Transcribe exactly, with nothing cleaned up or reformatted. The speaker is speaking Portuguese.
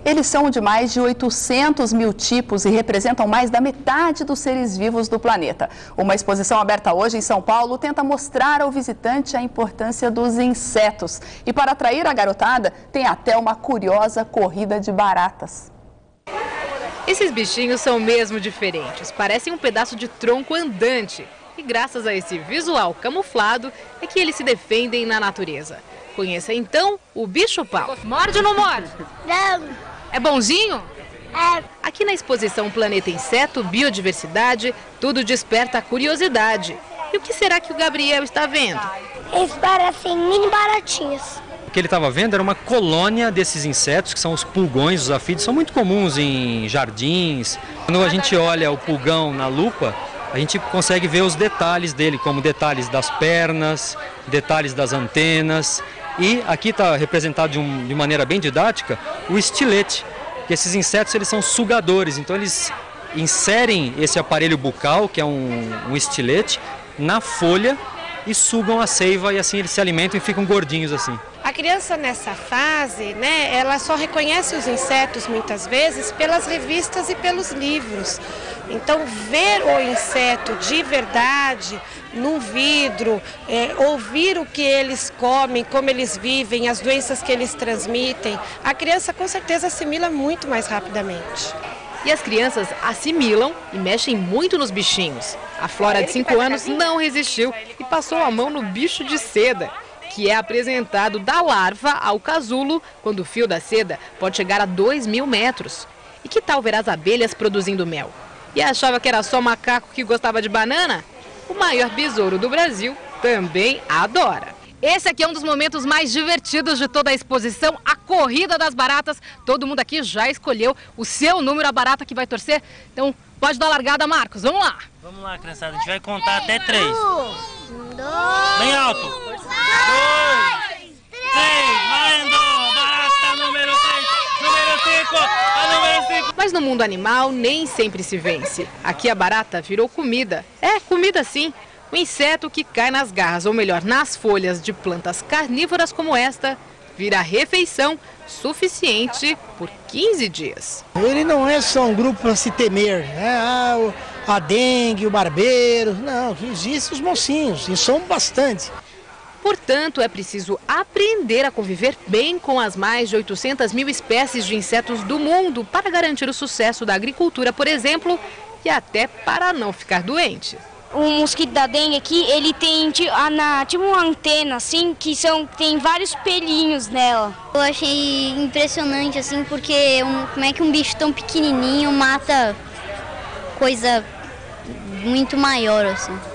Eles são de mais de oitocentos mil tipos e representam mais da metade dos seres vivos do planeta. Uma exposição aberta hoje em São Paulo tenta mostrar ao visitante a importância dos insetos. E para atrair a garotada, tem até uma curiosa corrida de baratas. Esses bichinhos são mesmo diferentes, parecem um pedaço de tronco andante. E graças a esse visual camuflado é que eles se defendem na natureza. Conheça então o bicho-pau. Morde ou não morde? Não. É bonzinho? É. Aqui na exposição Planeta Inseto, Biodiversidade, tudo desperta a curiosidade. E o que será que o Gabriel está vendo? Eles parecem mini baratinhas. O que ele estava vendo era uma colônia desses insetos, que são os pulgões, os afídeos, são muito comuns em jardins. Quando a gente olha o pulgão na lupa, a gente consegue ver os detalhes dele, como detalhes das pernas, detalhes das antenas. E aqui está representado de, um, de maneira bem didática o estilete, que esses insetos eles são sugadores, então eles inserem esse aparelho bucal, que é um, um estilete, na folha e sugam a seiva e assim eles se alimentam e ficam gordinhos assim. A criança nessa fase, né, ela só reconhece os insetos muitas vezes pelas revistas e pelos livros. Então, ver o inseto de verdade num vidro, é, ouvir o que eles comem, como eles vivem, as doenças que eles transmitem, a criança com certeza assimila muito mais rapidamente. E as crianças assimilam e mexem muito nos bichinhos. A Flora, de cinco anos, não resistiu e passou a mão no bicho de seda, que é apresentado da larva ao casulo, quando o fio da seda pode chegar a dois mil metros. E que tal ver as abelhas produzindo mel? E achava que era só macaco que gostava de banana? O maior besouro do Brasil também adora. Esse aqui é um dos momentos mais divertidos de toda a exposição, a corrida das baratas. Todo mundo aqui já escolheu o seu número, a barata que vai torcer. Então pode dar largada, Marcos. Vamos lá. Vamos lá, criançada. A gente vai contar até três. Um, dois, Bem alto. Dois, três, valendo. Barata número três, número cinco, a número cinco. Mas no mundo animal nem sempre se vence. Aqui a barata virou comida. É, comida sim. O inseto que cai nas garras, ou melhor, nas folhas de plantas carnívoras como esta, vira refeição suficiente por quinze dias. Ele não é só um grupo para se temer, né? Ah, o, a dengue, o barbeiro, não, existem os mocinhos, e são bastante. Portanto, é preciso aprender a conviver bem com as mais de oitocentas mil espécies de insetos do mundo para garantir o sucesso da agricultura, por exemplo, e até para não ficar doente. O mosquito da dengue aqui, ele tem tipo uma antena assim, que são, tem vários pelinhos nela. Eu achei impressionante assim, porque um, como é que um bicho tão pequenininho mata coisa muito maior assim.